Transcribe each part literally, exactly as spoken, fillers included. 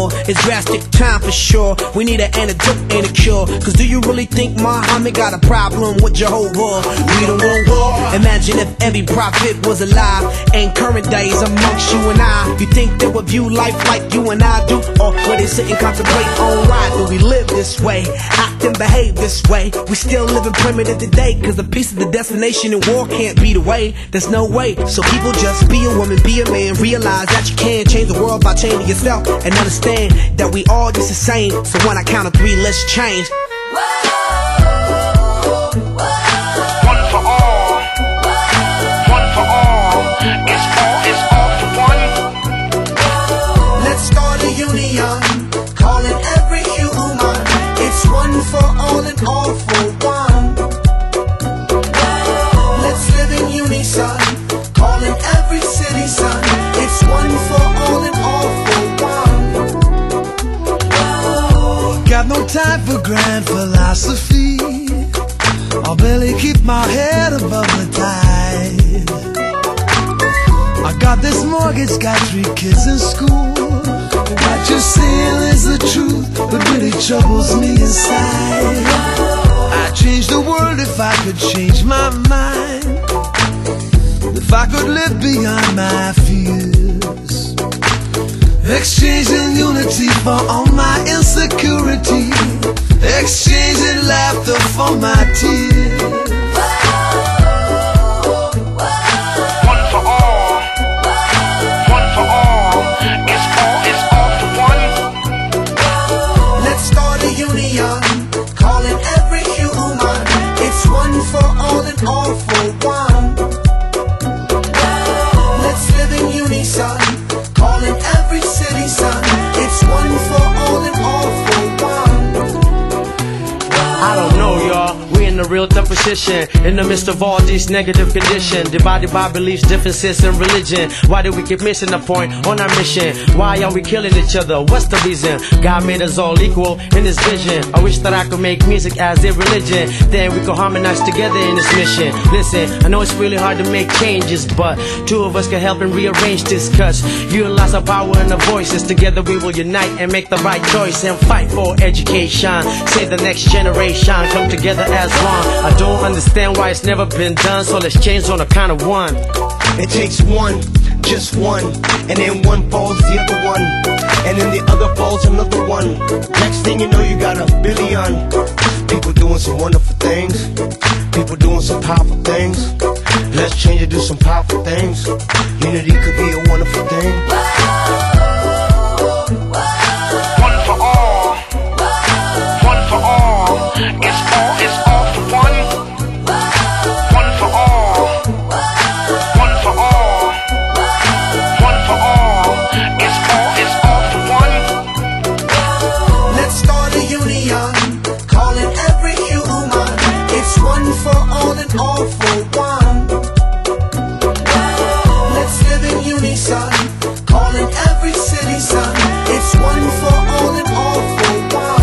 more. It's drastic time for sure. We need an antidote, ain't a cure. Cause do you really think Muhammad got a problem with Jehovah? We don't want war. Imagine if every prophet was alive in current days amongst you and I. You think they would view life like you and I do? Or would they sit and contemplate on why do we live this way, act and behave this way? We still living primitive today, cause the peace of the destination and war can't be the way. There's no way. So people just be a woman, be a man. Realize that you can change the world by changing yourself, and understand that we all just the same. So when I count to three, let's change. One for all, one for all. It's all, it's all for one. Let's start a union, calling every human. It's one for all and all for one. Let's live in unison, calling every city son. It's one for all and all for one. Got no time for grand philosophy. I'll barely keep my head above the tide. I got this mortgage, got three kids in school. What you're saying is the truth, but really troubles me inside. I'd change the world if I could change my mind, if I could live beyond my fears, exchanging unity for all my insecurity, exchanging laughter for my tears. One for all, one for all. It's all, it's all for one. Let's start a union, calling every human. It's one for all and all for one. Let's live in unison, calling every city son. It's one for all and all for one. I don't know, y'all. We in a real tough position in the midst of all these negative conditions, divided by beliefs, differences, and religion. Why do we keep missing the point on our mission? Why are we killing each other? What's the reason? God made us all equal in His vision. I wish that I could make music as a religion, then we could harmonize together in this mission. Listen, I know it's really hard to make changes, but two of us can help and rearrange this. Cause utilize our power and our voices. Together we will unite and make the right choice and fight for education. Save the next generation, come together as one. I don't understand why it's never been done, so let's change on the count of one. It takes one, just one, and then one falls the other one, and then the other falls another one. Next thing you know, you got a billion people doing some wonderful things, people doing some powerful things. Let's change and do some powerful things. Unity could be a wonderful thing. One for all, one for all. It's all, it's all for one. One for all, one for all, one for all. It's all, it's all for one. Let's start a union, calling every human. It's one for all and all for one. Let's live in unison, calling every city son. It's one for all and all for one.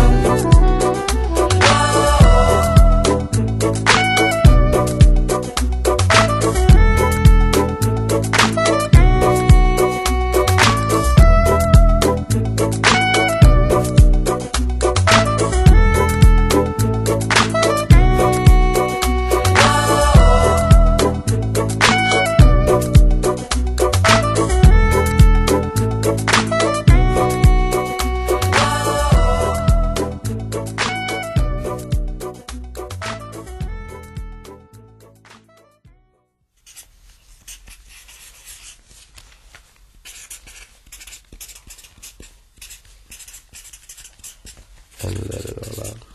And let it all out.